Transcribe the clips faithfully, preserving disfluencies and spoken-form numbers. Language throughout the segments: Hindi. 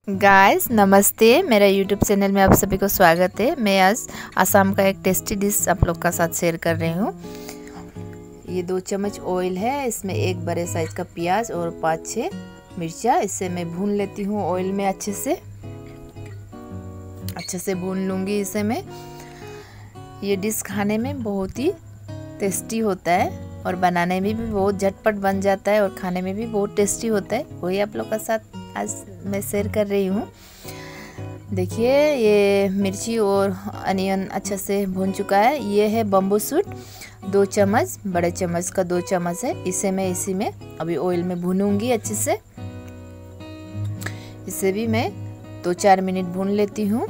गाइस नमस्ते, मेरा यूट्यूब चैनल में आप सभी को स्वागत है। मैं आज आसाम का एक टेस्टी डिश आप लोग का साथ शेयर कर रही हूँ। ये दो चम्मच ऑयल है, इसमें एक बड़े साइज का प्याज और पाँच छः मिर्चा। इससे मैं भून लेती हूँ ऑयल में, अच्छे से अच्छे से भून लूँगी इसे मैं। ये डिश खाने में बहुत ही टेस्टी होता है और बनाने में भी बहुत झटपट बन जाता है और खाने में भी बहुत टेस्टी होता है। वही आप लोग का साथ आज मैं शेयर कर रही हूँ। देखिए ये मिर्ची और अनियन अच्छे से भून चुका है। ये है बम्बू सूट, दो चम्मच, बड़े चम्मच का दो चम्मच है। इसे मैं इसी में अभी ऑयल में भूनूंगी अच्छे से। इसे भी मैं दो चार मिनट भून लेती हूँ।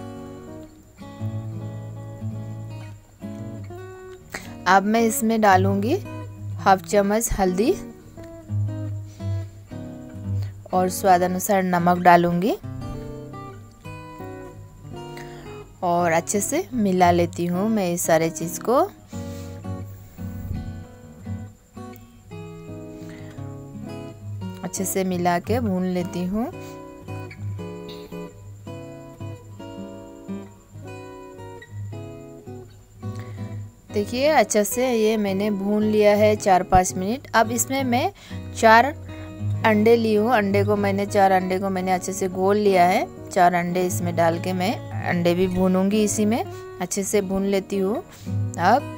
अब मैं इसमें डालूंगी हाफ चम्मच हल्दी और स्वाद अनुसार नमक डालूंगी और अच्छे से मिला लेती हूँ मैं इस सारे चीज़ को। अच्छे से मिला के भून लेती हूँ। देखिए अच्छे से ये मैंने भून लिया है चार पाँच मिनट। अब इसमें मैं चार अंडे ली हूँ। अंडे को मैंने चार अंडे को मैंने अच्छे से घोल लिया है। चार अंडे इसमें डाल के मैं अंडे भी भूनूंगी इसी में, अच्छे से भून लेती हूँ। अब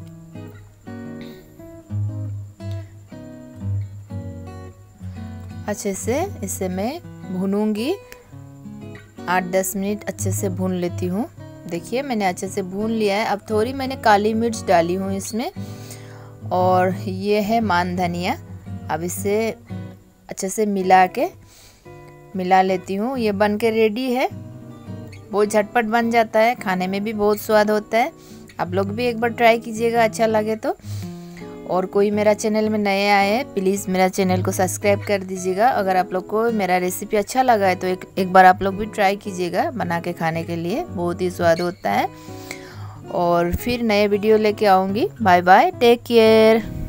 अच्छे से इसे मैं भूनूंगी, आठ दस मिनट अच्छे से भून लेती हूँ। देखिए मैंने अच्छे से भून लिया है। अब थोड़ी मैंने काली मिर्च डाली हूँ इसमें और ये है मान धनिया। अब इसे अच्छे से मिला के मिला लेती हूँ। ये बन के रेडी है, बहुत झटपट बन जाता है, खाने में भी बहुत स्वाद होता है। आप लोग भी एक बार ट्राई कीजिएगा अच्छा लगे तो। और कोई मेरा चैनल में नए आए हैं प्लीज़ मेरा चैनल को सब्सक्राइब कर दीजिएगा। अगर आप लोग को मेरा रेसिपी अच्छा लगा है तो एक एक बार आप लोग भी ट्राई कीजिएगा बना के खाने के लिए, बहुत ही स्वाद होता है। और फिर नए वीडियो लेके आऊँगी। Bye bye, take care.